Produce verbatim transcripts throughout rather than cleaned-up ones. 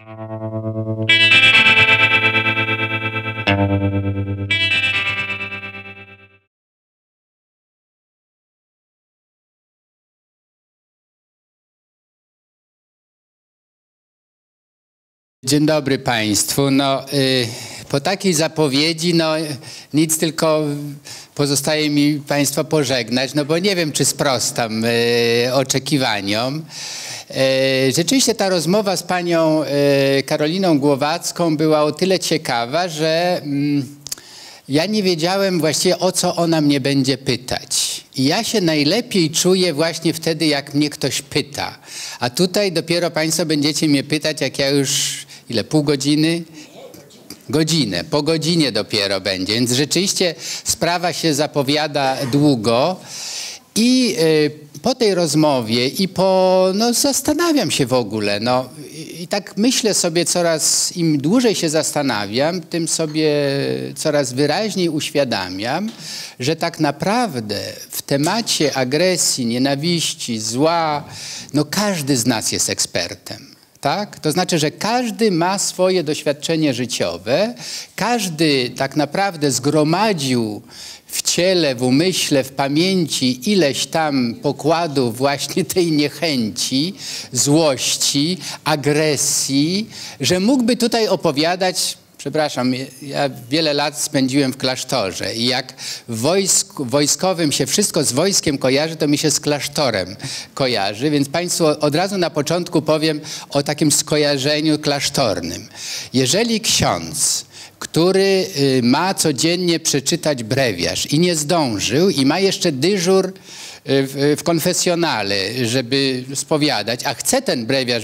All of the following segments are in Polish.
Dzień dobry Państwu. No, y, po takiej zapowiedzi no, nic tylko pozostaje mi Państwa pożegnać, no bo nie wiem, czy sprostam y, oczekiwaniom. Y, rzeczywiście ta rozmowa z panią y, Karoliną Głowacką była o tyle ciekawa, że y, ja nie wiedziałem właściwie, o co ona mnie będzie pytać. I ja się najlepiej czuję właśnie wtedy, jak mnie ktoś pyta. A tutaj dopiero Państwo będziecie mnie pytać, jak ja już, ile, pół godziny? Godzinę, po godzinie dopiero będzie. Więc rzeczywiście sprawa się zapowiada długo. I y, po tej rozmowie i po, no zastanawiam się w ogóle, no i, i tak myślę sobie coraz, im dłużej się zastanawiam, tym sobie coraz wyraźniej uświadamiam, że tak naprawdę w temacie agresji, nienawiści, zła, no każdy z nas jest ekspertem. Tak? To znaczy, że każdy ma swoje doświadczenie życiowe, każdy tak naprawdę zgromadził w ciele, w umyśle, w pamięci ileś tam pokładów właśnie tej niechęci, złości, agresji, że mógłby tutaj opowiadać. Przepraszam, ja wiele lat spędziłem w klasztorze i jak w wojsku, wojskowym się wszystko z wojskiem kojarzy, to mi się z klasztorem kojarzy, więc Państwu od razu na początku powiem o takim skojarzeniu klasztornym. Jeżeli ksiądz, który ma codziennie przeczytać brewiarz i nie zdążył i ma jeszcze dyżur w, w konfesjonale, żeby spowiadać, a chce ten brewiarz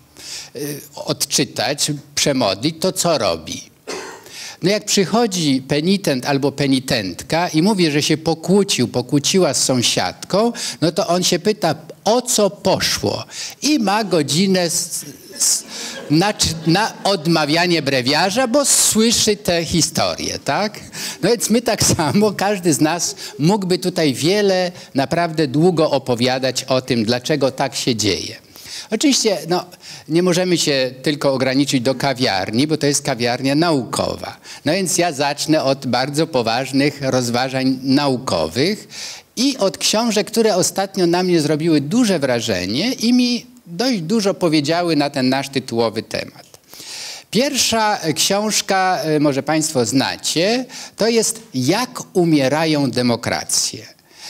odczytać, przemodlić, to co robi? No jak przychodzi penitent albo penitentka i mówi, że się pokłócił, pokłóciła z sąsiadką, no to on się pyta, o co poszło? I ma godzinę z, z, na, na odmawianie brewiarza, bo słyszy tę historię, tak? No więc my tak samo, każdy z nas mógłby tutaj wiele, naprawdę długo opowiadać o tym, dlaczego tak się dzieje. Oczywiście no, nie możemy się tylko ograniczyć do kawiarni, bo to jest kawiarnia naukowa. No więc ja zacznę od bardzo poważnych rozważań naukowych i od książek, które ostatnio na mnie zrobiły duże wrażenie i mi dość dużo powiedziały na ten nasz tytułowy temat. Pierwsza książka, może Państwo znacie, to jest Jak umierają demokracje.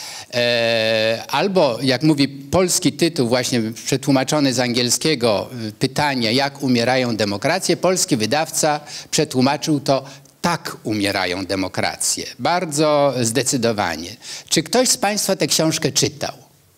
Albo, jak mówi polski tytuł, właśnie przetłumaczony z angielskiego, pytanie, jak umierają demokracje, polski wydawca przetłumaczył to Tak umierają demokracje. Bardzo zdecydowanie. Czy ktoś z Państwa tę książkę czytał?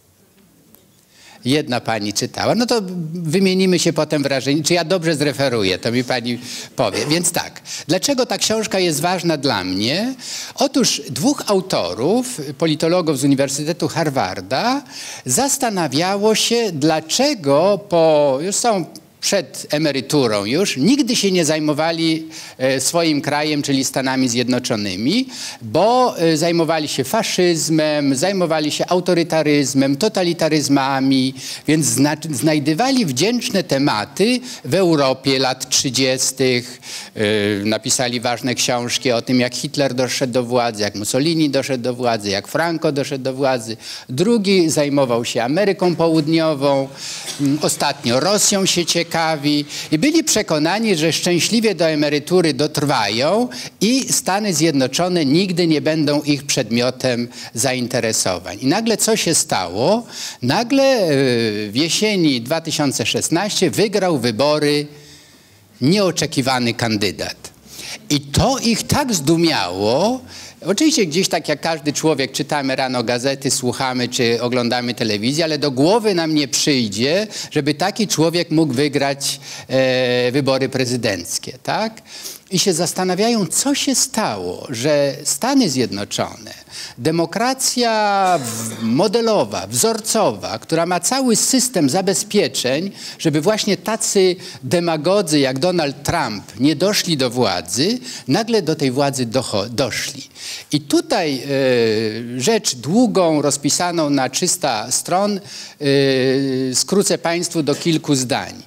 Jedna pani czytała. No to wymienimy się potem wrażenie. Czy ja dobrze zreferuję, to mi pani powie. Więc tak, dlaczego ta książka jest ważna dla mnie? Otóż dwóch autorów, politologów z Uniwersytetu Harvarda, zastanawiało się, dlaczego po, już są przed emeryturą już, nigdy się nie zajmowali e, swoim krajem, czyli Stanami Zjednoczonymi, bo e, zajmowali się faszyzmem, zajmowali się autorytaryzmem, totalitaryzmami, więc zna znajdywali wdzięczne tematy w Europie lat trzydziestych. E, napisali ważne książki o tym, jak Hitler doszedł do władzy, jak Mussolini doszedł do władzy, jak Franco doszedł do władzy. Drugi zajmował się Ameryką Południową, ostatnio Rosją się ciekawi i byli przekonani, że szczęśliwie do emerytury dotrwają i Stany Zjednoczone nigdy nie będą ich przedmiotem zainteresowań. I nagle co się stało? Nagle w jesieni dwa tysiące szesnastego wygrał wybory nieoczekiwany kandydat. I to ich tak zdumiało. Oczywiście gdzieś tak jak każdy człowiek czytamy rano gazety, słuchamy czy oglądamy telewizję, ale do głowy nam nie przyjdzie, żeby taki człowiek mógł wygrać e, wybory prezydenckie, tak? I się zastanawiają, co się stało, że Stany Zjednoczone, demokracja modelowa, wzorcowa, która ma cały system zabezpieczeń, żeby właśnie tacy demagodzy jak Donald Trump nie doszli do władzy, nagle do tej władzy doszli. I tutaj y, rzecz długą, rozpisaną na trzysta stron, y, skrócę Państwu do kilku zdań.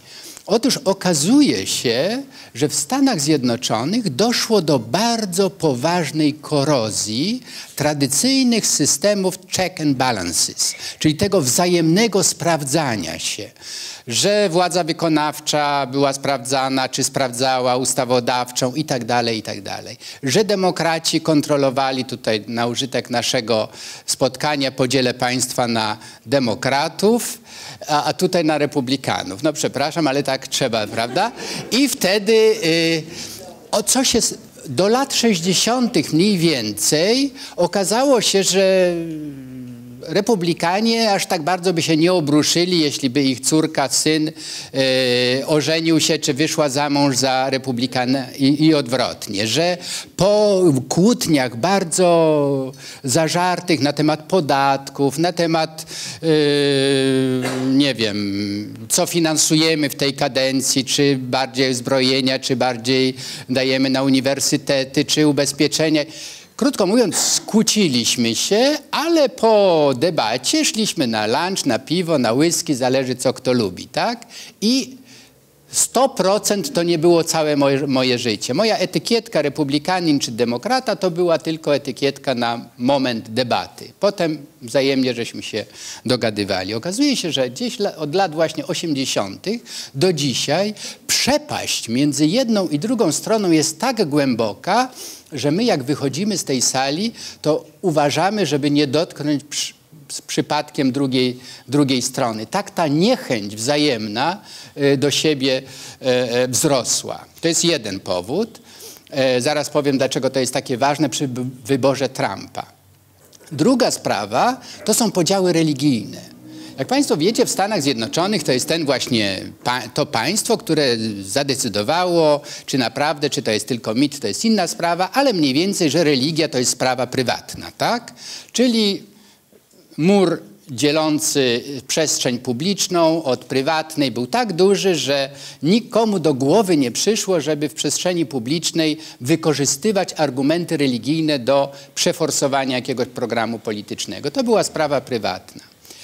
Otóż okazuje się, że w Stanach Zjednoczonych doszło do bardzo poważnej korozji tradycyjnych systemów check and balances, czyli tego wzajemnego sprawdzania się, że władza wykonawcza była sprawdzana, czy sprawdzała ustawodawczą i tak dalej, i tak dalej. Że demokraci kontrolowali, tutaj na użytek naszego spotkania podzielę państwa na demokratów, a, a tutaj na republikanów. No przepraszam, ale tak trzeba, prawda? I wtedy y, o co się... Do lat sześćdziesiątych mniej więcej okazało się, że republikanie aż tak bardzo by się nie obruszyli, jeśli by ich córka, syn e, ożenił się, czy wyszła za mąż za republikana i, i odwrotnie. Że po kłótniach bardzo zażartych na temat podatków, na temat, e, nie wiem, co finansujemy w tej kadencji, czy bardziej zbrojenia, czy bardziej dajemy na uniwersytety, czy ubezpieczenia. Krótko mówiąc, skłóciliśmy się, ale po debacie szliśmy na lunch, na piwo, na whisky, zależy co kto lubi, tak? I sto procent to nie było całe moje, moje życie. Moja etykietka republikanin czy demokrata to była tylko etykietka na moment debaty. Potem wzajemnie żeśmy się dogadywali. Okazuje się, że gdzieś od lat właśnie osiemdziesiątych do dzisiaj przepaść między jedną i drugą stroną jest tak głęboka, że my jak wychodzimy z tej sali, to uważamy, żeby nie dotknąć przy, z przypadkiem drugiej, drugiej strony. Tak ta niechęć wzajemna y, do siebie y, y, wzrosła. To jest jeden powód. Y, zaraz powiem, dlaczego to jest takie ważne przy wyborze Trumpa. Druga sprawa to są podziały religijne. Jak Państwo wiecie, w Stanach Zjednoczonych to jest ten właśnie pa, to państwo, które zadecydowało, czy naprawdę, czy to jest tylko mit, to jest inna sprawa, ale mniej więcej, że religia to jest sprawa prywatna, tak? Czyli mur dzielący przestrzeń publiczną od prywatnej był tak duży, że nikomu do głowy nie przyszło, żeby w przestrzeni publicznej wykorzystywać argumenty religijne do przeforsowania jakiegoś programu politycznego. To była sprawa prywatna.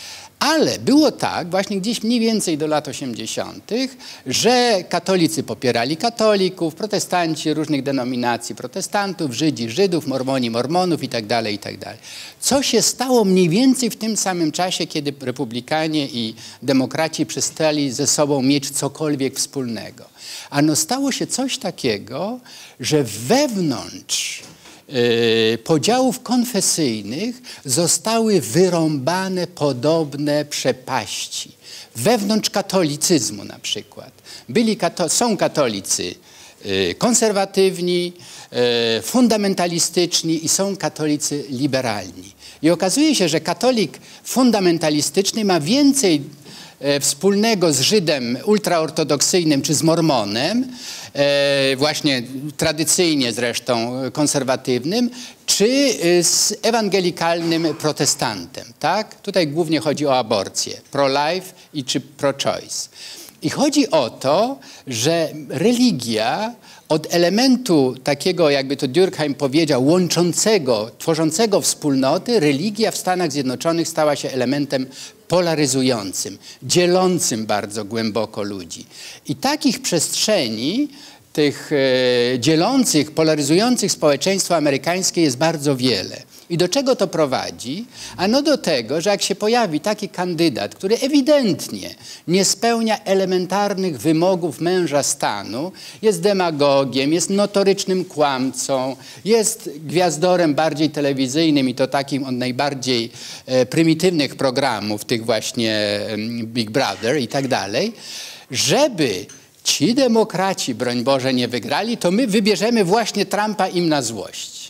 Ale było tak, właśnie gdzieś mniej więcej do lat osiemdziesiątych, że katolicy popierali katolików, protestanci różnych denominacji protestantów, Żydzi Żydów, Mormoni Mormonów i tak dalej, i tak dalej. Co się stało mniej więcej w tym samym czasie, kiedy republikanie i demokraci przestali ze sobą mieć cokolwiek wspólnego? Ano stało się coś takiego, że wewnątrz podziałów konfesyjnych zostały wyrąbane podobne przepaści. Wewnątrz katolicyzmu na przykład. Byli kato- są katolicy konserwatywni, fundamentalistyczni i są katolicy liberalni. I okazuje się, że katolik fundamentalistyczny ma więcej wspólnego z Żydem ultraortodoksyjnym czy z Mormonem, e, właśnie tradycyjnie zresztą konserwatywnym, czy z ewangelikalnym protestantem. Tak? Tutaj głównie chodzi o aborcję, pro-life i czy pro-choice. I chodzi o to, że religia od elementu takiego, jakby to Durkheim powiedział, łączącego, tworzącego wspólnoty, religia w Stanach Zjednoczonych stała się elementem polaryzującym, dzielącym bardzo głęboko ludzi. I takich przestrzeni, tych e, dzielących, polaryzujących społeczeństwo amerykańskie jest bardzo wiele. I do czego to prowadzi? Ano do tego, że jak się pojawi taki kandydat, który ewidentnie nie spełnia elementarnych wymogów męża stanu, jest demagogiem, jest notorycznym kłamcą, jest gwiazdorem bardziej telewizyjnym i to takim od najbardziej e, prymitywnych programów, tych właśnie e, Big Brother i tak dalej, żeby ci demokraci, broń Boże, nie wygrali, to my wybierzemy właśnie Trumpa im na złość.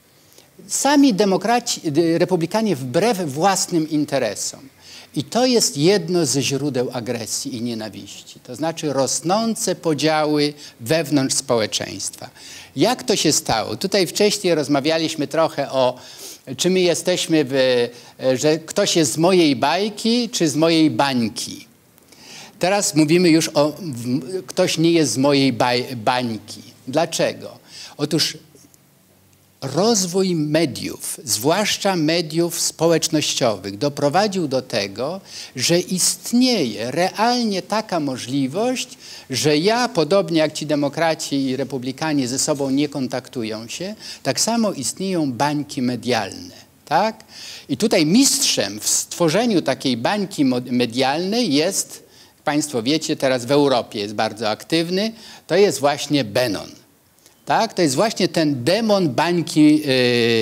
Sami demokraci, republikanie wbrew własnym interesom. I to jest jedno ze źródeł agresji i nienawiści. To znaczy rosnące podziały wewnątrz społeczeństwa. Jak to się stało? Tutaj wcześniej rozmawialiśmy trochę o, czy my jesteśmy, w, że ktoś jest z mojej bajki, czy z mojej bańki. Teraz mówimy już o, ktoś nie jest z mojej baj, bańki. Dlaczego? Otóż rozwój mediów, zwłaszcza mediów społecznościowych, doprowadził do tego, że istnieje realnie taka możliwość, że ja, podobnie jak ci demokraci i republikanie ze sobą nie kontaktują się, tak samo istnieją bańki medialne. Tak? I tutaj mistrzem w stworzeniu takiej bańki medialnej jest, jak Państwo wiecie, teraz w Europie jest bardzo aktywny, to jest właśnie Bannon. Tak? To jest właśnie ten demon bańki yy,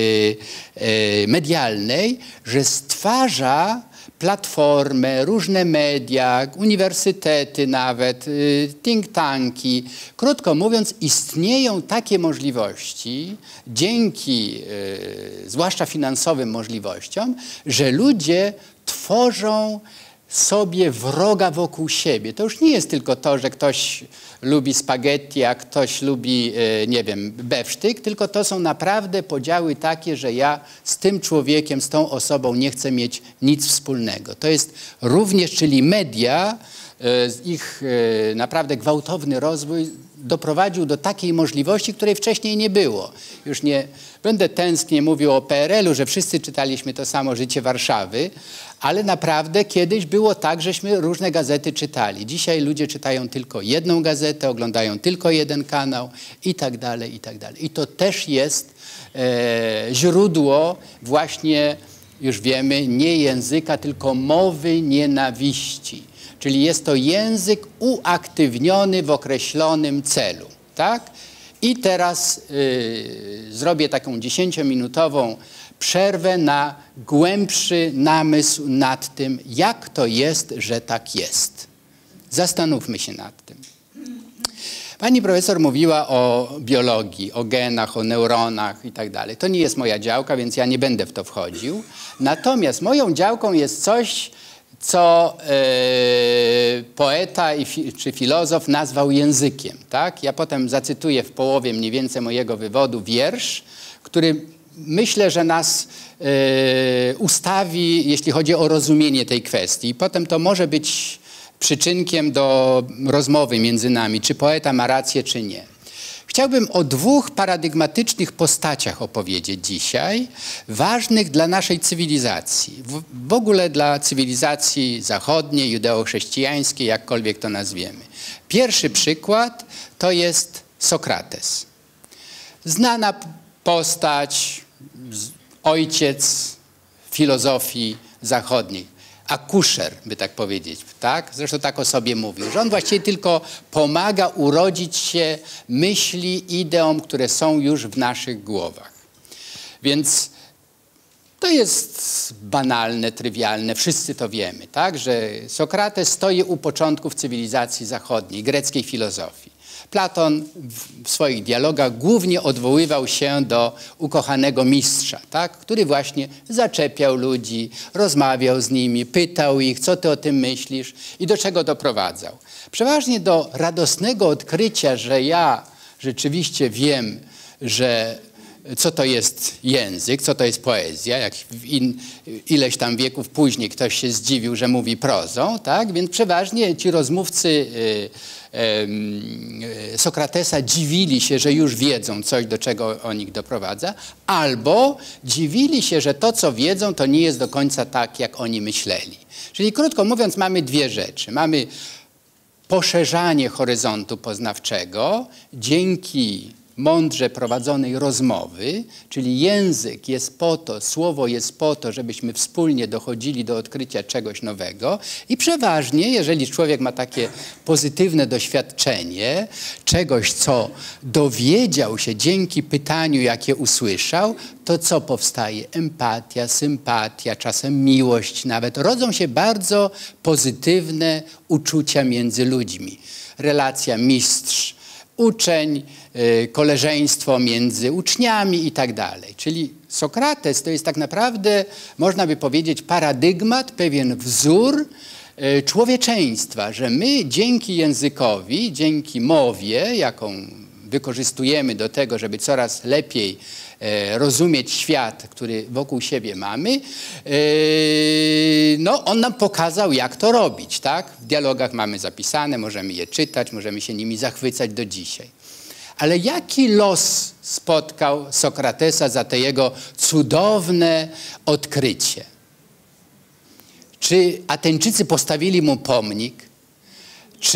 yy, medialnej, że stwarza platformę, różne media, uniwersytety nawet, yy, think tanki. Krótko mówiąc, istnieją takie możliwości, dzięki yy, zwłaszcza finansowym możliwościom, że ludzie tworzą sobie wroga wokół siebie. To już nie jest tylko to, że ktoś lubi spaghetti, a ktoś lubi, nie wiem, bewsztyk, tylko to są naprawdę podziały takie, że ja z tym człowiekiem, z tą osobą nie chcę mieć nic wspólnego. To jest również, czyli media, ich naprawdę gwałtowny rozwój doprowadził do takiej możliwości, której wcześniej nie było. Już nie będę tęsknie mówił o P R L-u, że wszyscy czytaliśmy to samo Życie Warszawy, ale naprawdę kiedyś było tak, żeśmy różne gazety czytali. Dzisiaj ludzie czytają tylko jedną gazetę, oglądają tylko jeden kanał i tak dalej, i tak dalej. I to też jest e, źródło właśnie, już wiemy, nie języka, tylko mowy nienawiści. Czyli jest to język uaktywniony w określonym celu. Tak? I teraz y, zrobię taką dziesięciominutową przerwę na głębszy namysł nad tym, jak to jest, że tak jest. Zastanówmy się nad tym. Pani profesor mówiła o biologii, o genach, o neuronach i tak dalej. To nie jest moja działka, więc ja nie będę w to wchodził. Natomiast moją działką jest coś, co e, poeta i fi, czy filozof nazwał językiem. Tak? Ja potem zacytuję w połowie mniej więcej mojego wywodu wiersz, który myślę, że nas e, ustawi, jeśli chodzi o rozumienie tej kwestii. I potem to może być przyczynkiem do rozmowy między nami, czy poeta ma rację, czy nie. Chciałbym o dwóch paradygmatycznych postaciach opowiedzieć dzisiaj, ważnych dla naszej cywilizacji, w, w ogóle dla cywilizacji zachodniej, judeo-chrześcijańskiej, jakkolwiek to nazwiemy. Pierwszy przykład to jest Sokrates. Znana postać, ojciec filozofii zachodniej. Akuszer, by tak powiedzieć, tak? Zresztą tak o sobie mówił, że on właściwie tylko pomaga urodzić się myśli, ideom, które są już w naszych głowach. Więc to jest banalne, trywialne, wszyscy to wiemy, tak? Że Sokrates stoi u początków cywilizacji zachodniej, greckiej filozofii. Platon w swoich dialogach głównie odwoływał się do ukochanego mistrza, tak? Który właśnie zaczepiał ludzi, rozmawiał z nimi, pytał ich, co ty o tym myślisz i do czego doprowadzał. Przeważnie do radosnego odkrycia, że ja rzeczywiście wiem, że co to jest język, co to jest poezja, jak in, ileś tam wieków później ktoś się zdziwił, że mówi prozą, tak? Więc przeważnie ci rozmówcy y, y, y, Sokratesa dziwili się, że już wiedzą coś, do czego on ich doprowadza, albo dziwili się, że to, co wiedzą, to nie jest do końca tak, jak oni myśleli. Czyli krótko mówiąc, mamy dwie rzeczy. Mamy poszerzanie horyzontu poznawczego dzięki mądrze prowadzonej rozmowy, czyli język jest po to, słowo jest po to, żebyśmy wspólnie dochodzili do odkrycia czegoś nowego i przeważnie, jeżeli człowiek ma takie pozytywne doświadczenie, czegoś, co dowiedział się dzięki pytaniu, jakie usłyszał, to co powstaje? Empatia, sympatia, czasem miłość nawet. Rodzą się bardzo pozytywne uczucia między ludźmi. Relacja mistrz, uczeń, koleżeństwo między uczniami i tak dalej. Czyli Sokrates to jest tak naprawdę, można by powiedzieć, paradygmat, pewien wzór człowieczeństwa, że my dzięki językowi, dzięki mowie, jaką wykorzystujemy do tego, żeby coraz lepiej rozumieć świat, który wokół siebie mamy, no on nam pokazał, jak to robić, tak? W dialogach mamy zapisane, możemy je czytać, możemy się nimi zachwycać do dzisiaj. Ale jaki los spotkał Sokratesa za to jego cudowne odkrycie? Czy Ateńczycy postawili mu pomnik? Czy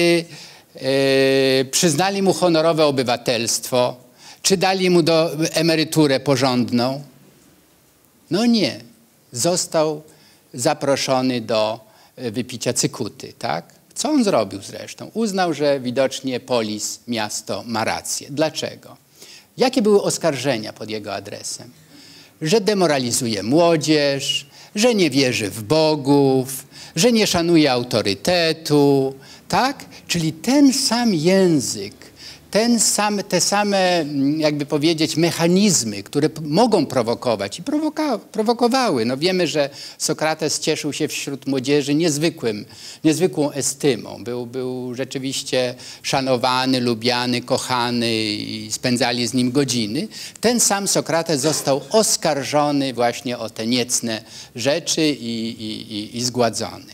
e, przyznali mu honorowe obywatelstwo? Czy dali mu do, emeryturę porządną? No nie. Został zaproszony do wypicia cykuty, tak? Co on zrobił zresztą? Uznał, że widocznie polis, miasto ma rację. Dlaczego? Jakie były oskarżenia pod jego adresem? Że demoralizuje młodzież, że nie wierzy w bogów, że nie szanuje autorytetu, tak? Czyli ten sam język, ten sam, te same, jakby powiedzieć, mechanizmy, które mogą prowokować i prowoka, prowokowały. No wiemy, że Sokrates cieszył się wśród młodzieży niezwykłym, niezwykłą estymą. Był, był rzeczywiście szanowany, lubiany, kochany i spędzali z nim godziny. Ten sam Sokrates został oskarżony właśnie o te niecne rzeczy i, i, i, i zgładzony.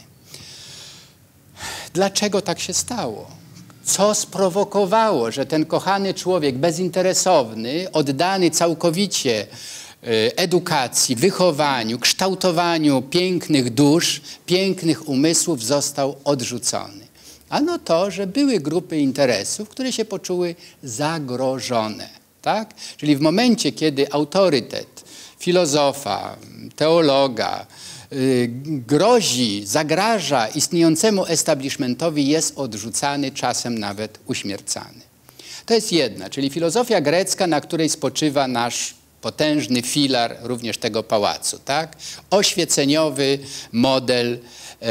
Dlaczego tak się stało? Co sprowokowało, że ten kochany człowiek bezinteresowny, oddany całkowicie edukacji, wychowaniu, kształtowaniu pięknych dusz, pięknych umysłów został odrzucony? Ano to, że były grupy interesów, które się poczuły zagrożone. Tak? Czyli w momencie, kiedy autorytet filozofa, teologa, grozi, zagraża istniejącemu establishmentowi, jest odrzucany, czasem nawet uśmiercany. To jest jedna, czyli filozofia grecka, na której spoczywa nasz potężny filar również tego pałacu. Tak? Oświeceniowy model e,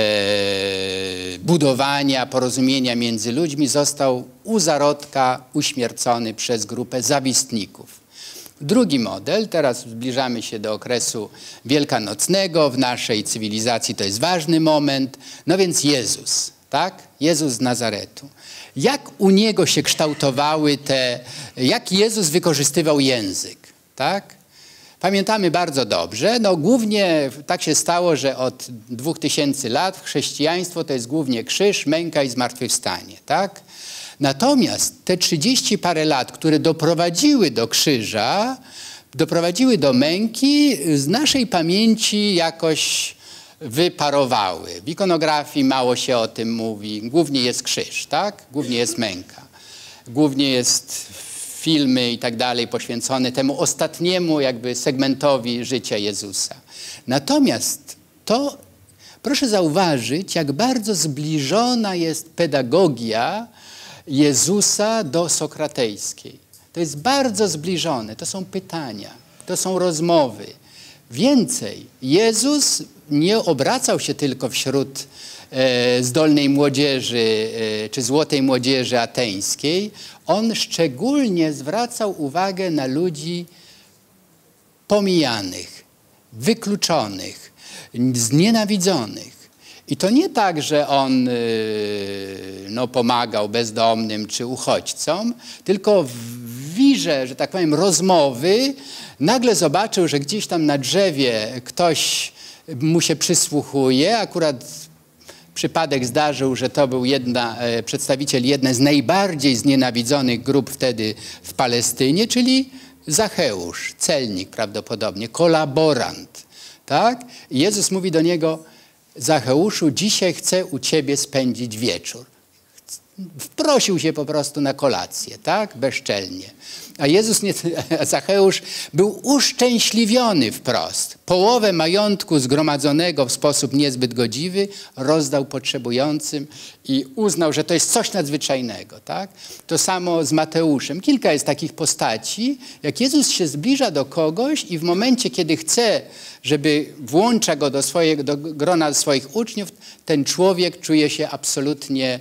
budowania porozumienia między ludźmi został u zarodka uśmiercony przez grupę zawistników. Drugi model, teraz zbliżamy się do okresu wielkanocnego, w naszej cywilizacji to jest ważny moment, no więc Jezus, tak? Jezus z Nazaretu. Jak u Niego się kształtowały te, jak Jezus wykorzystywał język, tak? Pamiętamy bardzo dobrze, no głównie tak się stało, że od dwóch tysięcy lat chrześcijaństwo to jest głównie krzyż, męka i zmartwychwstanie, tak? Natomiast te trzydzieści parę lat, które doprowadziły do krzyża, doprowadziły do męki, z naszej pamięci jakoś wyparowały. W ikonografii mało się o tym mówi. Głównie jest krzyż, tak? Głównie jest męka. Głównie jest filmy i tak dalej poświęcone temu ostatniemu jakby segmentowi życia Jezusa. Natomiast to, proszę zauważyć, jak bardzo zbliżona jest pedagogia Jezusa do sokratejskiej. To jest bardzo zbliżone. To są pytania, to są rozmowy. Więcej, Jezus nie obracał się tylko wśród e, zdolnej młodzieży e, czy złotej młodzieży ateńskiej. On szczególnie zwracał uwagę na ludzi pomijanych, wykluczonych, znienawidzonych. I to nie tak, że on no, pomagał bezdomnym czy uchodźcom, tylko w wirze, że tak powiem, rozmowy nagle zobaczył, że gdzieś tam na drzewie ktoś mu się przysłuchuje. Akurat przypadek zdarzył, że to był jedna, przedstawiciel jednej z najbardziej znienawidzonych grup wtedy w Palestynie, czyli Zacheusz, celnik prawdopodobnie, kolaborant. Tak? I Jezus mówi do niego: Zacheuszu, dzisiaj chcę u ciebie spędzić wieczór. Wprosił się po prostu na kolację, tak? Bezczelnie. A Jezus, nie, a Zacheusz był uszczęśliwiony wprost. Połowę majątku zgromadzonego w sposób niezbyt godziwy rozdał potrzebującym i uznał, że to jest coś nadzwyczajnego, tak? To samo z Mateuszem. Kilka jest takich postaci, jak Jezus się zbliża do kogoś i w momencie, kiedy chce, żeby włącza go do, swojego, do grona swoich uczniów, ten człowiek czuje się absolutnie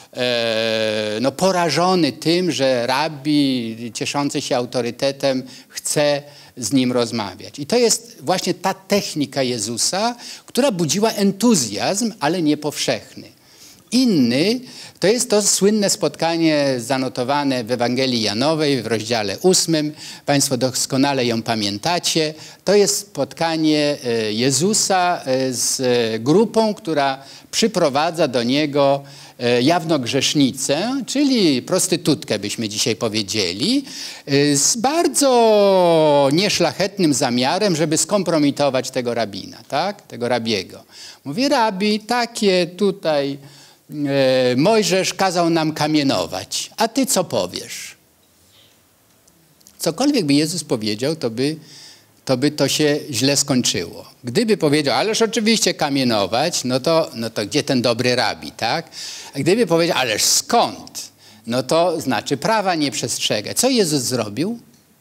no, porażony tym, że rabbi cieszący się autorytetem chce z nim rozmawiać. I to jest właśnie ta technika Jezusa, która budziła entuzjazm, ale nie powszechny. Inny to jest to słynne spotkanie zanotowane w Ewangelii Janowej w rozdziale ósmym. Państwo doskonale ją pamiętacie. To jest spotkanie Jezusa z grupą, która przyprowadza do Niego jawnogrzesznicę, czyli prostytutkę byśmy dzisiaj powiedzieli, z bardzo nieszlachetnym zamiarem, żeby skompromitować tego rabina, tak? Tego rabiego. Mówi, rabi, takie tutaj e, Mojżesz kazał nam kamienować, a ty co powiesz? Cokolwiek by Jezus powiedział, to by to by to się źle skończyło. Gdyby powiedział, ależ oczywiście kamienować, no to, no to gdzie ten dobry rabi, tak? A gdyby powiedział, ależ skąd? No to znaczy prawa nie przestrzega. Co Jezus zrobił?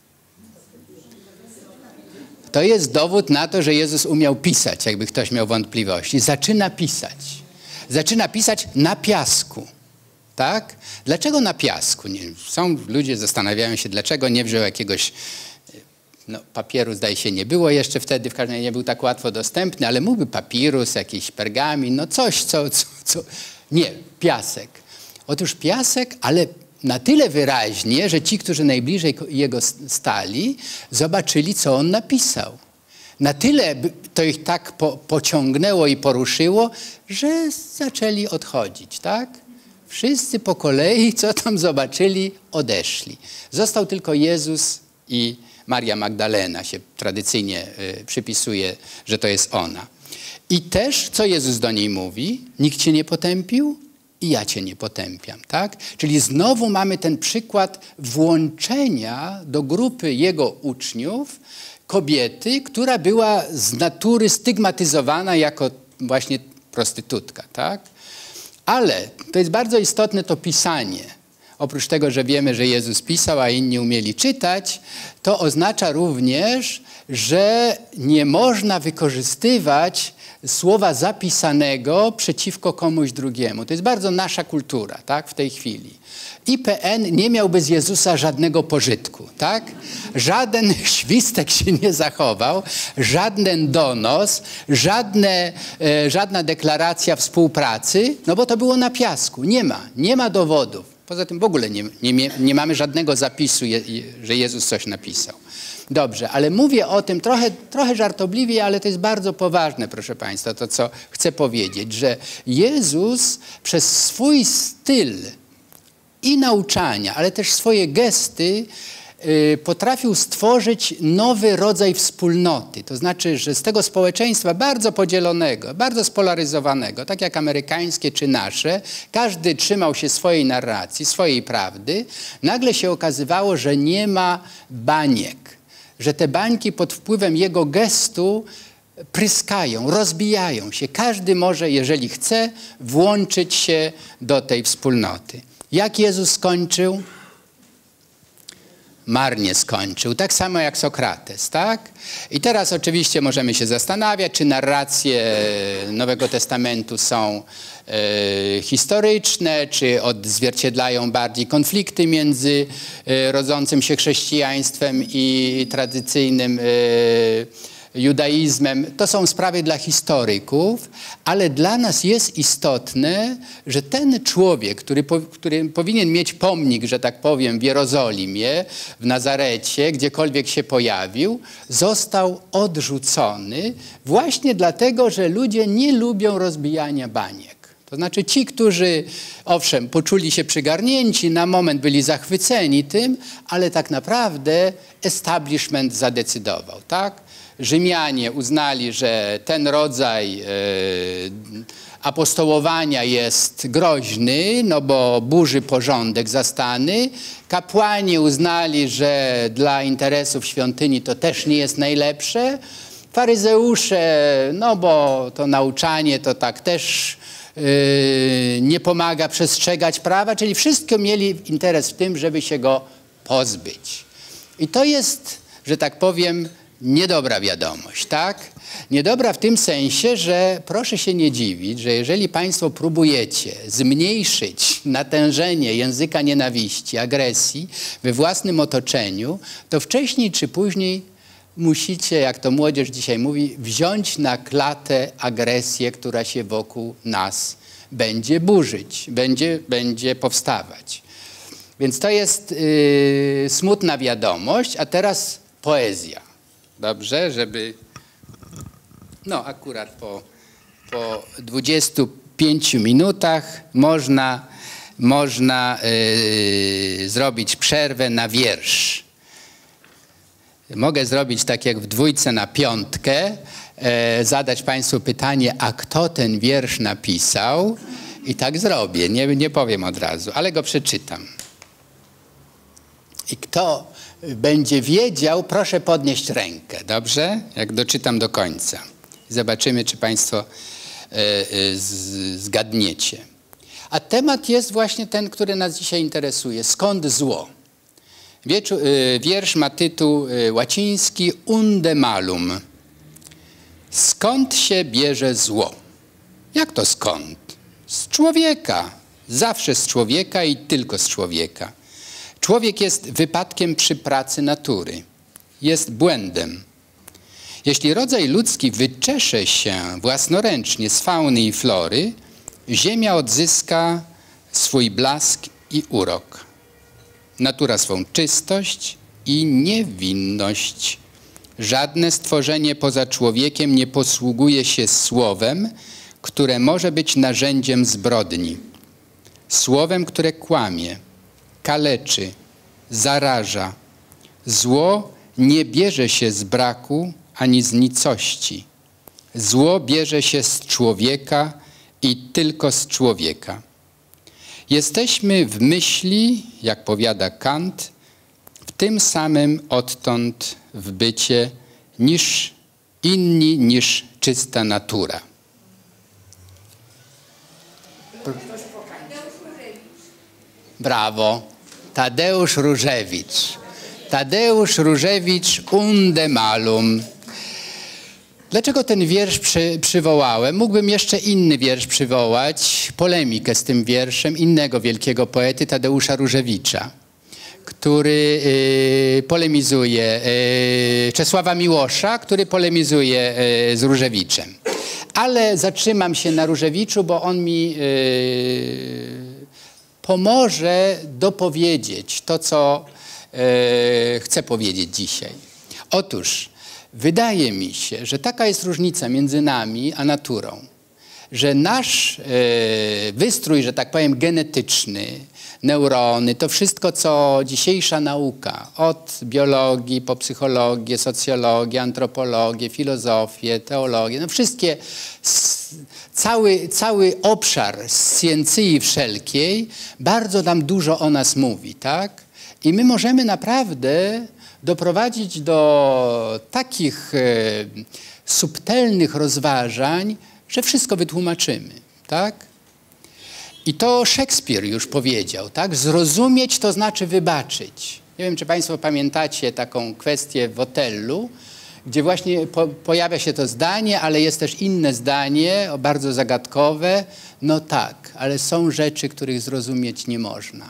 To jest dowód na to, że Jezus umiał pisać, jakby ktoś miał wątpliwości. Zaczyna pisać. Zaczyna pisać na piasku. Tak? Dlaczego na piasku? Nie, są ludzie, zastanawiają się, dlaczego nie wziął jakiegoś no, papieru, zdaje się, nie było jeszcze wtedy, w każdym razie nie był tak łatwo dostępny, ale mógłby papirus, jakiś pergamin, no coś, co, co, co... Nie, piasek. Otóż piasek, ale na tyle wyraźnie, że ci, którzy najbliżej jego stali, zobaczyli, co on napisał. Na tyle to ich tak po, pociągnęło i poruszyło, że zaczęli odchodzić, tak? Wszyscy po kolei, co tam zobaczyli, odeszli. Został tylko Jezus i Maria Magdalena, się tradycyjnie y, przypisuje, że to jest ona. I też, co Jezus do niej mówi? Nikt cię nie potępił i ja cię nie potępiam, tak? Czyli znowu mamy ten przykład włączenia do grupy jego uczniów kobiety, która była z natury stygmatyzowana jako właśnie prostytutka, tak? Ale to jest bardzo istotne to pisanie. Oprócz tego, że wiemy, że Jezus pisał, a inni umieli czytać, to oznacza również, że nie można wykorzystywać słowa zapisanego przeciwko komuś drugiemu. To jest bardzo nasza kultura, tak, w tej chwili. I P N nie miałby z Jezusa żadnego pożytku, tak? Żaden świstek się nie zachował, żaden donos, żadne, e, żadna deklaracja współpracy, no bo to było na piasku. Nie ma, nie ma dowodów. Poza tym w ogóle nie, nie, nie mamy żadnego zapisu, je, że Jezus coś napisał. Dobrze, ale mówię o tym trochę, trochę żartobliwie, ale to jest bardzo poważne, proszę Państwa, to co chcę powiedzieć, że Jezus przez swój styl i nauczania, ale też swoje gesty y, potrafił stworzyć nowy rodzaj wspólnoty. To znaczy, że z tego społeczeństwa bardzo podzielonego, bardzo spolaryzowanego, tak jak amerykańskie czy nasze, każdy trzymał się swojej narracji, swojej prawdy, nagle się okazywało, że nie ma baniek, że te bańki pod wpływem jego gestu pryskają, rozbijają się. Każdy może, jeżeli chce, włączyć się do tej wspólnoty. Jak Jezus skończył? Marnie skończył, tak samo jak Sokrates, tak? I teraz oczywiście możemy się zastanawiać, czy narracje Nowego Testamentu są e, historyczne, czy odzwierciedlają bardziej konflikty między e, rodzącym się chrześcijaństwem i tradycyjnym e, judaizmem. To są sprawy dla historyków, ale dla nas jest istotne, że ten człowiek, który, po, który powinien mieć pomnik, że tak powiem, w Jerozolimie, w Nazarecie, gdziekolwiek się pojawił, został odrzucony właśnie dlatego, że ludzie nie lubią rozbijania baniek. To znaczy ci, którzy owszem, poczuli się przygarnięci, na moment byli zachwyceni tym, ale tak naprawdę establishment zadecydował, tak? Rzymianie uznali, że ten rodzaj e, apostołowania jest groźny, no bo burzy porządek zastany. Kapłani uznali, że dla interesów świątyni to też nie jest najlepsze. Faryzeusze, no bo to nauczanie to tak też yy, nie pomaga przestrzegać prawa, czyli wszystko mieli interes w tym, żeby się go pozbyć. I to jest, że tak powiem, niedobra wiadomość, tak? Niedobra w tym sensie, że proszę się nie dziwić, że jeżeli Państwo próbujecie zmniejszyć natężenie języka nienawiści, agresji we własnym otoczeniu, to wcześniej czy później musicie, jak to młodzież dzisiaj mówi, wziąć na klatę agresję, która się wokół nas będzie burzyć, będzie, będzie powstawać. Więc to jest yy, smutna wiadomość, a teraz poezja. Dobrze, żeby no akurat po, po dwudziestu pięciu minutach można, można yy, zrobić przerwę na wiersz. Mogę zrobić tak jak w dwójce na piątkę, e, zadać Państwu pytanie, a kto ten wiersz napisał? I tak zrobię, nie, nie powiem od razu, ale go przeczytam. I kto będzie wiedział, proszę podnieść rękę, dobrze? Jak doczytam do końca. Zobaczymy, czy Państwo e, e, z, zgadniecie. A temat jest właśnie ten, który nas dzisiaj interesuje. Skąd zło? Wieczu, y, wiersz ma tytuł y, łaciński Unde malum. Skąd się bierze zło? Jak to skąd? Z człowieka. Zawsze z człowieka i tylko z człowieka. Człowiek jest wypadkiem przy pracy natury. Jest błędem. Jeśli rodzaj ludzki wyczesze się własnoręcznie z fauny i flory, ziemia odzyska swój blask i urok. Natura swą czystość i niewinność. Żadne stworzenie poza człowiekiem nie posługuje się słowem, które może być narzędziem zbrodni. Słowem, które kłamie, kaleczy, zaraża. Zło nie bierze się z braku ani z nicości. Zło bierze się z człowieka i tylko z człowieka. Jesteśmy w myśli, jak powiada Kant, w tym samym odtąd w bycie niż inni, niż czysta natura. Brawo. Tadeusz Różewicz. Tadeusz Różewicz, Unde malum. Dlaczego ten wiersz przy, przywołałem? Mógłbym jeszcze inny wiersz przywołać, polemikę z tym wierszem innego wielkiego poety, Tadeusza Różewicza, który y, polemizuje, y, Czesława Miłosza, który polemizuje y, z Różewiczem. Ale zatrzymam się na Różewiczu, bo on mi y, pomoże dopowiedzieć to, co y, chcę powiedzieć dzisiaj. Otóż wydaje mi się, że taka jest różnica między nami a naturą, że nasz y, wystrój, że tak powiem, genetyczny, neurony, to wszystko, co dzisiejsza nauka, od biologii po psychologię, socjologię, antropologię, filozofię, teologię, no wszystkie, cały, cały obszar sciencyi wszelkiej bardzo nam dużo o nas mówi, tak? I my możemy naprawdę doprowadzić do takich e, subtelnych rozważań, że wszystko wytłumaczymy, tak? I to Szekspir już powiedział, tak? Zrozumieć to znaczy wybaczyć. Nie wiem, czy Państwo pamiętacie taką kwestię w Otellu, gdzie właśnie po, pojawia się to zdanie, ale jest też inne zdanie, bardzo zagadkowe. No tak, ale są rzeczy, których zrozumieć nie można.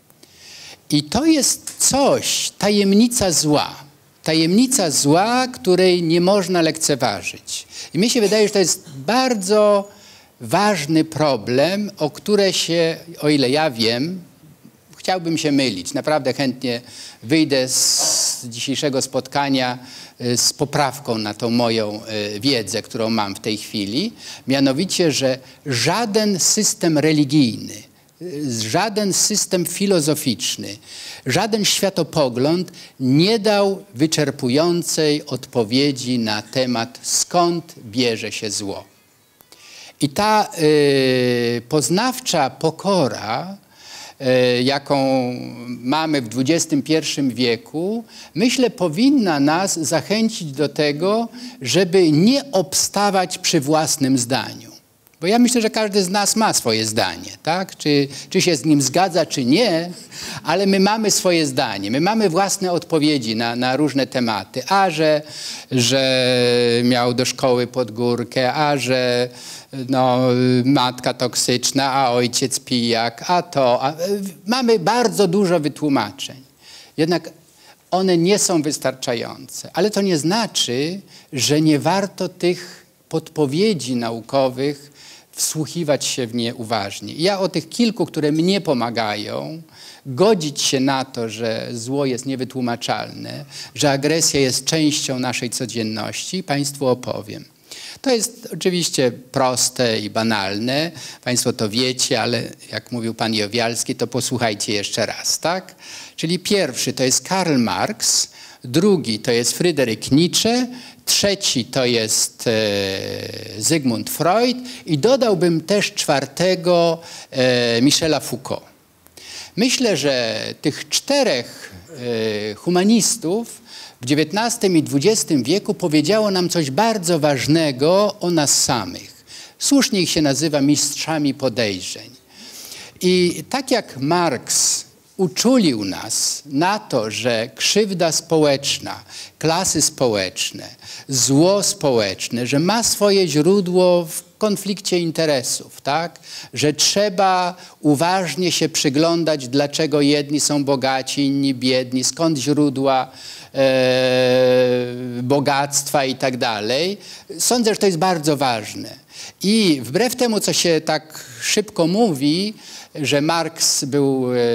I to jest coś, tajemnica zła. Tajemnica zła, której nie można lekceważyć. I mi się wydaje, że to jest bardzo ważny problem, o które się, o ile ja wiem, chciałbym się mylić. Naprawdę chętnie wyjdę z dzisiejszego spotkania z poprawką na tą moją wiedzę, którą mam w tej chwili. Mianowicie, że żaden system religijny, żaden system filozoficzny, żaden światopogląd nie dał wyczerpującej odpowiedzi na temat, skąd bierze się zło. I ta y, poznawcza pokora, y, jaką mamy w dwudziestym pierwszym wieku, myślę, powinna nas zachęcić do tego, żeby nie obstawać przy własnym zdaniu. Bo ja myślę, że każdy z nas ma swoje zdanie, tak? Czy, czy się z nim zgadza, czy nie, ale my mamy swoje zdanie, my mamy własne odpowiedzi na, na różne tematy. A że, że miał do szkoły pod górkę, a że no, matka toksyczna, a ojciec pijak, a to. A, mamy bardzo dużo wytłumaczeń. Jednak one nie są wystarczające. Ale to nie znaczy, że nie warto tych podpowiedzi naukowych wsłuchiwać się w nie uważnie. Ja o tych kilku, które mnie pomagają, godzić się na to, że zło jest niewytłumaczalne, że agresja jest częścią naszej codzienności, Państwu opowiem. To jest oczywiście proste i banalne, państwo to wiecie, ale jak mówił pan Jowialski, to posłuchajcie jeszcze raz, tak? Czyli pierwszy to jest Karl Marx, drugi to jest Friedrich Nietzsche, trzeci to jest e, Sigmund Freud i dodałbym też czwartego e, Michela Foucault. Myślę, że tych czterech e, humanistów w dziewiętnastym i dwudziestym wieku powiedziało nam coś bardzo ważnego o nas samych. Słusznie ich się nazywa mistrzami podejrzeń. I tak jak Marx uczulił nas na to, że krzywda społeczna, klasy społeczne, zło społeczne, że ma swoje źródło w konflikcie interesów, tak? Że trzeba uważnie się przyglądać, dlaczego jedni są bogaci, inni biedni, skąd źródła e, bogactwa i tak dalej. Sądzę, że to jest bardzo ważne. I wbrew temu, co się tak szybko mówi, że Marks był e,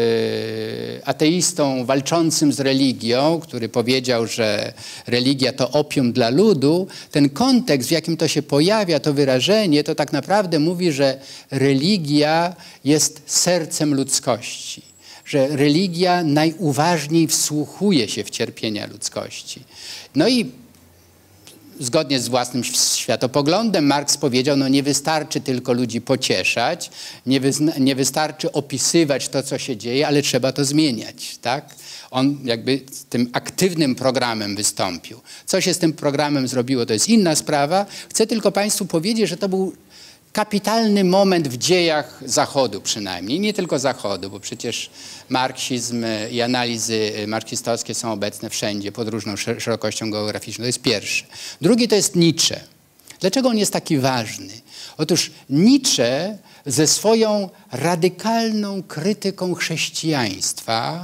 ateistą walczącym z religią, który powiedział, że religia to opium dla ludu, ten kontekst, w jakim to się pojawia, to wyrażenie, to tak naprawdę mówi, że religia jest sercem ludzkości, że religia najuważniej wsłuchuje się w cierpienia ludzkości. No i zgodnie z własnym światopoglądem Marks powiedział, no nie wystarczy tylko ludzi pocieszać, nie, nie wystarczy opisywać to, co się dzieje, ale trzeba to zmieniać, tak? On jakby z tym aktywnym programem wystąpił. Co się z tym programem zrobiło, to jest inna sprawa. Chcę tylko państwu powiedzieć, że to był kapitalny moment w dziejach Zachodu przynajmniej, nie tylko Zachodu, bo przecież marksizm i analizy marksistowskie są obecne wszędzie, pod różną szerokością geograficzną. To jest pierwsze. Drugi to jest Nietzsche. Dlaczego on jest taki ważny? Otóż Nietzsche ze swoją radykalną krytyką chrześcijaństwa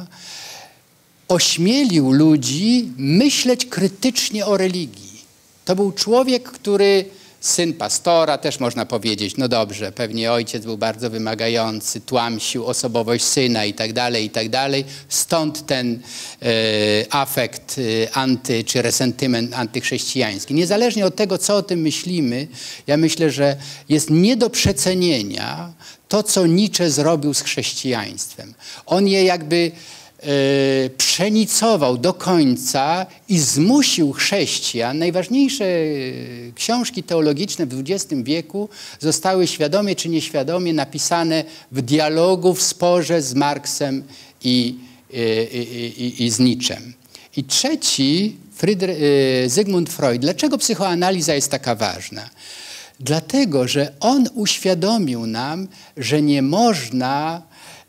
ośmielił ludzi myśleć krytycznie o religii. To był człowiek, który syn pastora, też można powiedzieć, no dobrze, pewnie ojciec był bardzo wymagający, tłamsił osobowość syna i tak dalej, i tak dalej. Stąd ten e, afekt e, anty, czy resentyment antychrześcijański. Niezależnie od tego, co o tym myślimy, ja myślę, że jest nie do przecenienia to, co Nietzsche zrobił z chrześcijaństwem. On je jakby Yy, przenicował do końca i zmusił chrześcijan. Najważniejsze książki teologiczne w dwudziestym wieku zostały świadomie czy nieświadomie napisane w dialogu, w sporze z Marksem i, i, i, i z Nietzschem. I trzeci, Friedrich, yy, Sigmund Freud. Dlaczego psychoanaliza jest taka ważna? Dlatego, że on uświadomił nam, że nie można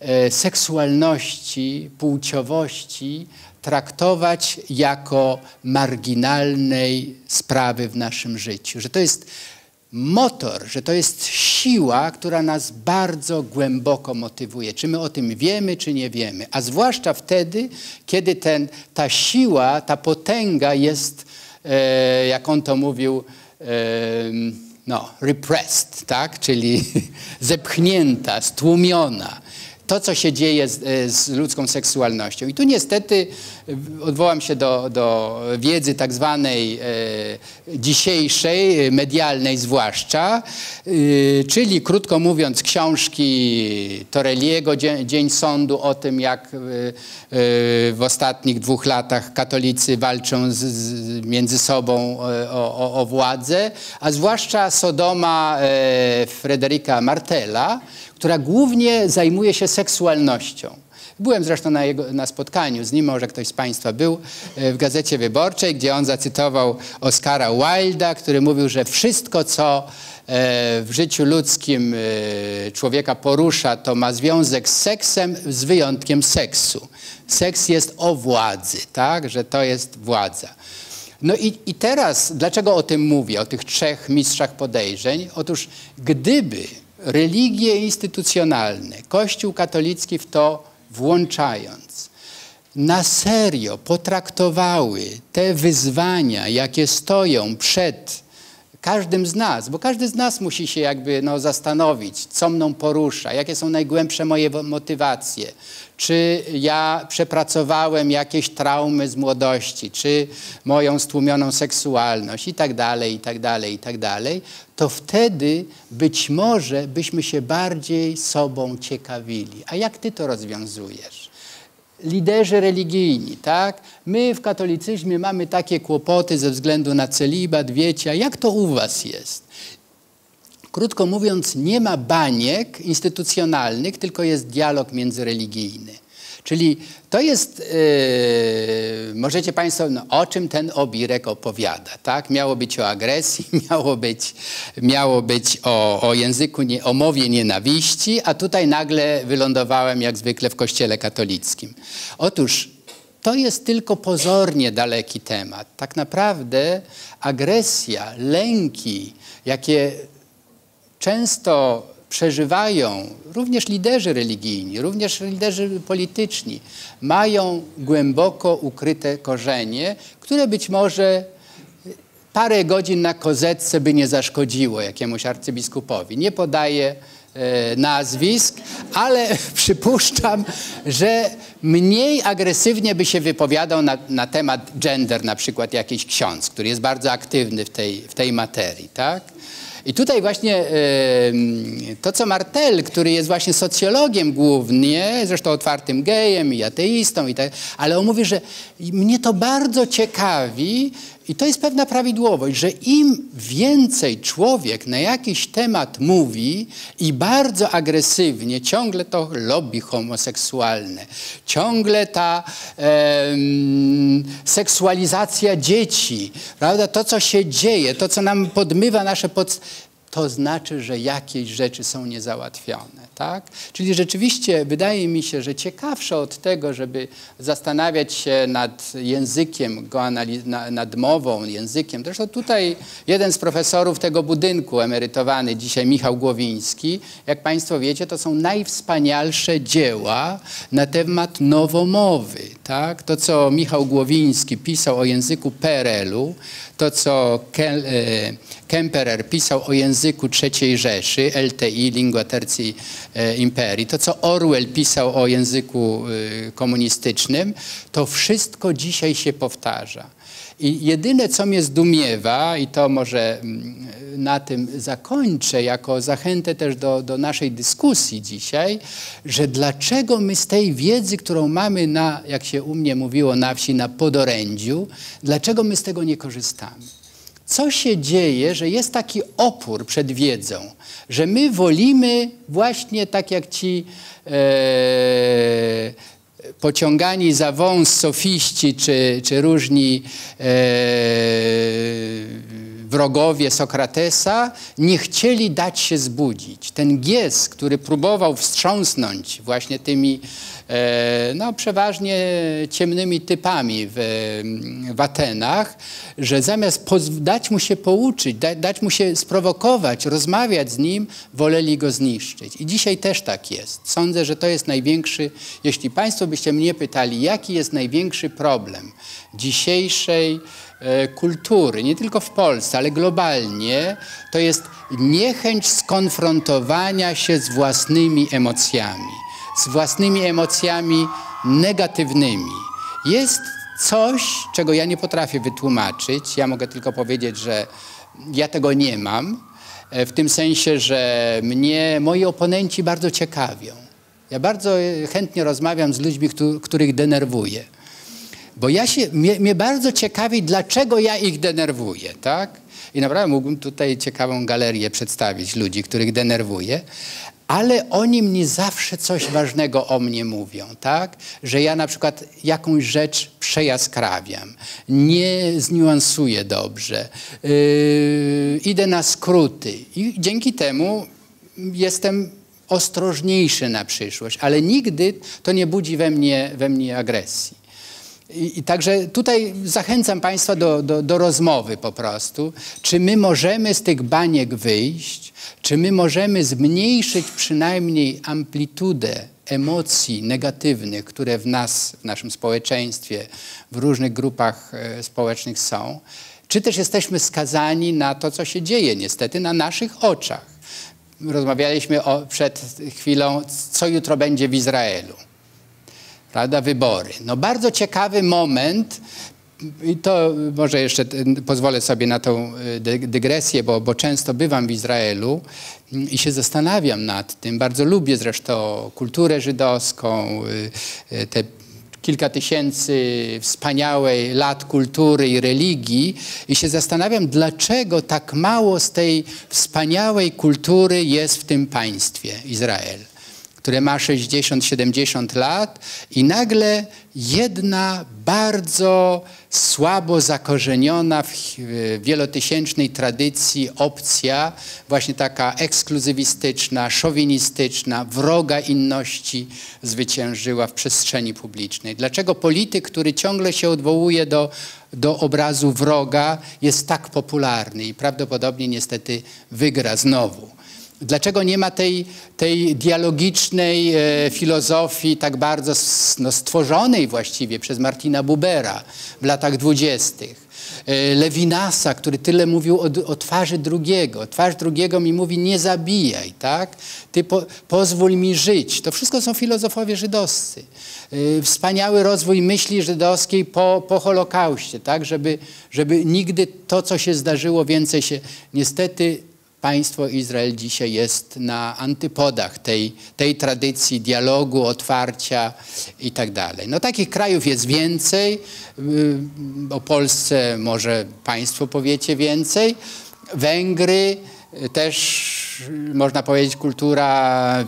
seksualności, płciowości traktować jako marginalnej sprawy w naszym życiu. Że to jest motor, że to jest siła, która nas bardzo głęboko motywuje. Czy my o tym wiemy, czy nie wiemy. A zwłaszcza wtedy, kiedy ten, ta siła, ta potęga jest, e, jak on to mówił, e, no, repressed, tak? Czyli zepchnięta, stłumiona. To, co się dzieje z, z ludzką seksualnością. I tu niestety odwołam się do, do wiedzy tak zwanej e, dzisiejszej, medialnej zwłaszcza, e, czyli krótko mówiąc książki Torelliego, Dzień, Dzień Sądu, o tym jak e, w ostatnich dwóch latach katolicy walczą z, z, między sobą o, o, o władzę, a zwłaszcza Sodoma e, Fryderyka Martela, która głównie zajmuje się seksualnością. Byłem zresztą na, jego, na spotkaniu z nim, może ktoś z państwa był, w Gazecie Wyborczej, gdzie on zacytował Oscara Wilda, który mówił, że wszystko, co w życiu ludzkim człowieka porusza, to ma związek z seksem, z wyjątkiem seksu. Seks jest o władzy, tak? Że to jest władza. No i, i teraz, dlaczego o tym mówię, o tych trzech mistrzach podejrzeń? Otóż gdyby religie instytucjonalne, Kościół katolicki w to włączając, na serio potraktowały te wyzwania, jakie stoją przed każdym z nas, bo każdy z nas musi się jakby no, zastanowić, co mną porusza, jakie są najgłębsze moje motywacje, czy ja przepracowałem jakieś traumy z młodości, czy moją stłumioną seksualność i tak dalej, i tak dalej, i tak dalej, to wtedy być może byśmy się bardziej sobą ciekawili. A jak ty to rozwiązujesz? Liderzy religijni, tak? My w katolicyzmie mamy takie kłopoty ze względu na celibat, wiecie, a jak to u was jest? Krótko mówiąc, nie ma baniek instytucjonalnych, tylko jest dialog międzyreligijny. Czyli to jest, yy, możecie państwo, no, o czym ten obirek opowiada, tak? Miało być o agresji, miało być, miało być o, o języku, nie, o mowie nienawiści, a tutaj nagle wylądowałem jak zwykle w kościele katolickim. Otóż to jest tylko pozornie daleki temat. Tak naprawdę agresja, lęki, jakie często przeżywają również liderzy religijni, również liderzy polityczni, mają głęboko ukryte korzenie, które być może parę godzin na kozetce by nie zaszkodziło jakiemuś arcybiskupowi. Nie podaję e, nazwisk, ale przypuszczam, że mniej agresywnie by się wypowiadał na, na temat gender, na przykład jakiś ksiądz, który jest bardzo aktywny w tej, w tej materii, tak? I tutaj właśnie y, to, co Martel, który jest właśnie socjologiem głównie, zresztą otwartym gejem i ateistą, i tak, ale on mówi, że mnie to bardzo ciekawi i to jest pewna prawidłowość, że im więcej człowiek na jakiś temat mówi i bardzo agresywnie, ciągle to lobby homoseksualne, ciągle ta e, seksualizacja dzieci, prawda? To, co się dzieje, to, co nam podmywa nasze podstawy, to znaczy, że jakieś rzeczy są niezałatwione, tak? Czyli rzeczywiście wydaje mi się, że ciekawsze od tego, żeby zastanawiać się nad językiem, go nad mową, językiem. Zresztą tutaj jeden z profesorów tego budynku, emerytowany dzisiaj Michał Głowiński, jak państwo wiecie, to są najwspanialsze dzieła na temat nowomowy, tak? To, co Michał Głowiński pisał o języku P R L-u, to, co Kemperer pisał o języku trzeciej Rzeszy, L T I, Lingua Tertii Imperii, to, co Orwell pisał o języku komunistycznym, to wszystko dzisiaj się powtarza. I jedyne, co mnie zdumiewa, i to może na tym zakończę, jako zachętę też do, do naszej dyskusji dzisiaj, że dlaczego my z tej wiedzy, którą mamy na, jak się u mnie mówiło na wsi, na podorędziu, dlaczego my z tego nie korzystamy? Co się dzieje, że jest taki opór przed wiedzą, że my wolimy właśnie tak jak ci e, pociągani za wąs sofiści czy, czy różni e, wrogowie Sokratesa nie chcieli dać się zbudzić. Ten Gies, który próbował wstrząsnąć właśnie tymi e, no, przeważnie ciemnymi typami w, w Atenach, że zamiast dać mu się pouczyć, da, dać mu się sprowokować, rozmawiać z nim, woleli go zniszczyć. I dzisiaj też tak jest. Sądzę, że to jest największy, jeśli państwo byście mnie pytali, jaki jest największy problem dzisiejszej e, kultury, nie tylko w Polsce, ale globalnie, to jest niechęć skonfrontowania się z własnymi emocjami, z własnymi emocjami negatywnymi. Jest coś, czego ja nie potrafię wytłumaczyć. Ja mogę tylko powiedzieć, że ja tego nie mam, w tym sensie, że mnie moi oponenci bardzo ciekawią. Ja bardzo chętnie rozmawiam z ludźmi, których denerwuję. Bo ja się, mnie, mnie bardzo ciekawi, dlaczego ja ich denerwuję, tak? I naprawdę mógłbym tutaj ciekawą galerię przedstawić ludzi, których denerwuję, ale oni mi zawsze coś ważnego o mnie mówią, tak? Że ja na przykład jakąś rzecz przejaskrawiam, nie zniuansuję dobrze, yy, idę na skróty i dzięki temu jestem ostrożniejszy na przyszłość, ale nigdy to nie budzi we mnie, we mnie agresji. I, I także tutaj zachęcam państwa do, do, do rozmowy po prostu. Czy my możemy z tych baniek wyjść? Czy my możemy zmniejszyć przynajmniej amplitudę emocji negatywnych, które w nas, w naszym społeczeństwie, w różnych grupach e, społecznych są? czy też jesteśmy skazani na to, co się dzieje niestety na naszych oczach. Rozmawialiśmy o, przed chwilą, co jutro będzie w Izraelu. Prawda? Wybory. No bardzo ciekawy moment. I to może jeszcze pozwolę sobie na tą dygresję, bo, bo często bywam w Izraelu i się zastanawiam nad tym. Bardzo lubię zresztą kulturę żydowską, te kilka tysięcy wspaniałej lat kultury i religii i się zastanawiam, dlaczego tak mało z tej wspaniałej kultury jest w tym państwie Izrael, które ma sześćdziesiąt siedemdziesiąt lat i nagle jedna bardzo słabo zakorzeniona w wielotysięcznej tradycji opcja, właśnie taka ekskluzywistyczna, szowinistyczna, wroga inności zwyciężyła w przestrzeni publicznej. Dlaczego polityk, który ciągle się odwołuje do, do obrazu wroga, jest tak popularny i prawdopodobnie niestety wygra znowu? Dlaczego nie ma tej, tej dialogicznej e, filozofii tak bardzo no, stworzonej właściwie przez Martina Bubera w latach dwudziestych? E, Levinasa, który tyle mówił o, o twarzy drugiego. Twarz drugiego mi mówi, nie zabijaj, tak? Ty po, pozwól mi żyć. To wszystko są filozofowie żydowscy. E, wspaniały rozwój myśli żydowskiej po, po Holokauście, tak? Żeby, żeby nigdy to, co się zdarzyło, więcej się niestety... Państwo Izrael dzisiaj jest na antypodach tej, tej tradycji dialogu, otwarcia i tak dalej. No takich krajów jest więcej. O Polsce może Państwo powiecie więcej. Węgry też, można powiedzieć, kultura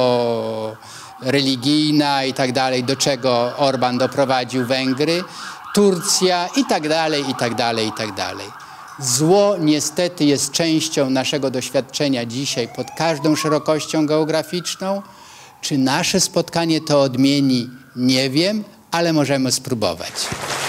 wieloreligijna i tak dalej, do czego Orban doprowadził Węgry. Turcja i tak dalej, i tak dalej, i tak dalej. Zło niestety jest częścią naszego doświadczenia dzisiaj pod każdą szerokością geograficzną. Czy nasze spotkanie to odmieni? Nie wiem, ale możemy spróbować.